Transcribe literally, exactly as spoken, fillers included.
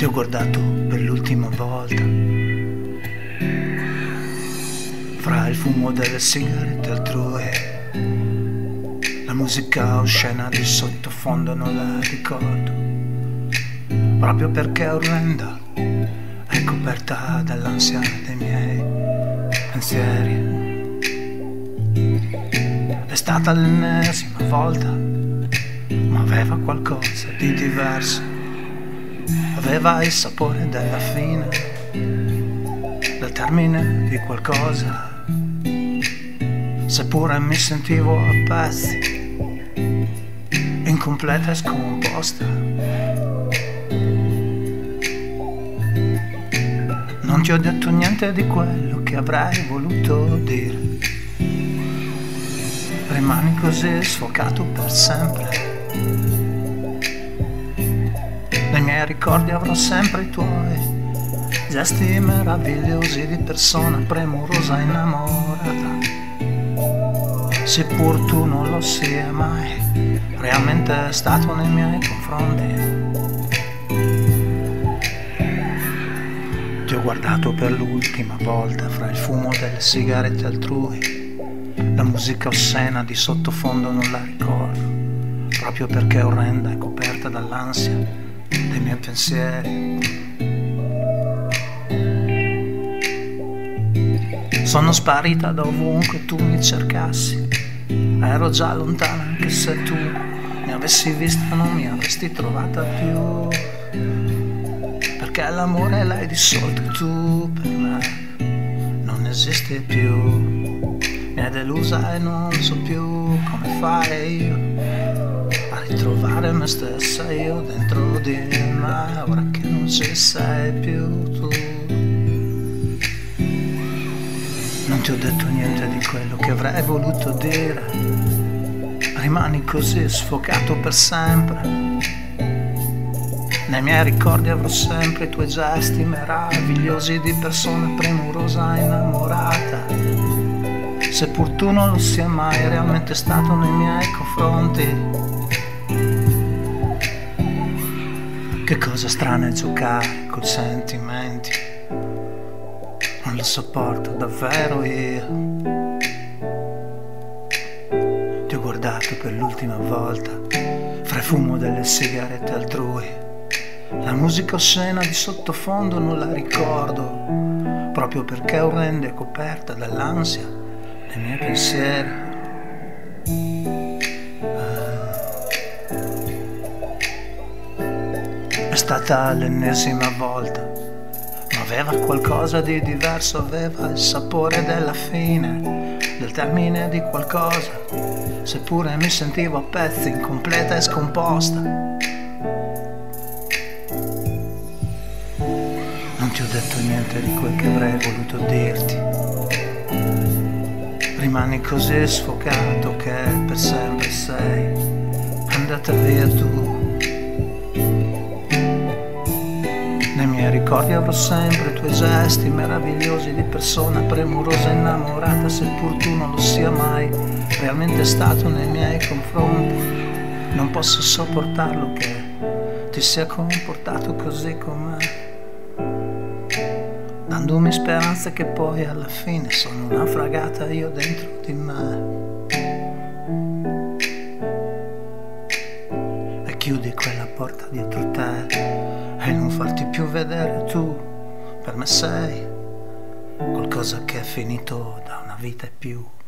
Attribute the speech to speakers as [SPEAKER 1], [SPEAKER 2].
[SPEAKER 1] ho guardato per l'ultima volta fra il fumo delle sigarette altrui. La musica oscena di sottofondo non la ricordo, proprio perché è orrenda, è coperta dall'ansia dei miei pensieri. È stata l'ennesima volta, ma aveva qualcosa di diverso, aveva il sapore della fine, del termine di qualcosa, seppure mi sentivo a pezzi, incompleta e scomposta. Non ti ho detto niente di quello che avrei voluto dire, rimani così sfocato per sempre. Nei miei ricordi avrò sempre i tuoi gesti meravigliosi di persona premurosa innamorata, seppur tu non lo sia mai realmente stato nei miei confronti. Ti ho guardato per l'ultima volta fra il fumo delle sigarette altrui. La musica ossena di sottofondo non la ricordo, proprio perché è orrenda e coperta dall'ansia dei miei pensieri. Sono sparita da ovunque tu mi cercassi, ero già lontana anche se tu mi avessi vista non mi avresti trovata più, perché l'amore l'hai dissolto tu per me, non esiste più. Mi è delusa e non so più come fare io a ritrovare me stessa io dentro di me, ora che non ci sei più tu. Non ti ho detto niente di quello che avrei voluto dire, rimani così sfocato per sempre. Nei miei ricordi avrò sempre i tuoi gesti meravigliosi di persona premurosa innamorata, seppur tu non lo sia mai realmente stato nei miei confronti. Che cosa strana è giocare coi sentimenti, non lo sopporto davvero io. Ti ho guardato per l'ultima volta fra il fumo delle sigarette altrui. La musica oscena di sottofondo non la ricordo, proprio perché è orrenda e coperta dall'ansia dei miei pensieri. È stata l'ennesima volta, ma aveva qualcosa di diverso, aveva il sapore della fine, del termine di qualcosa, seppure mi sentivo a pezzi, incompleta e scomposta. Non ti ho detto niente di quel che avrei voluto dirti, rimani così sfocato che per sempre sei andata via tu. Nei miei ricordi avrò sempre i tuoi gesti meravigliosi di persona premurosa innamorata, seppur tu non lo sia mai realmente stato nei miei confronti. Non posso sopportarlo che ti sia comportato così con me, dandomi speranze che poi alla fine sono naufragata io dentro di me. E chiudi quella porta dietro te e non farti più vedere tu, per me sei qualcosa che è finito da una vita e più.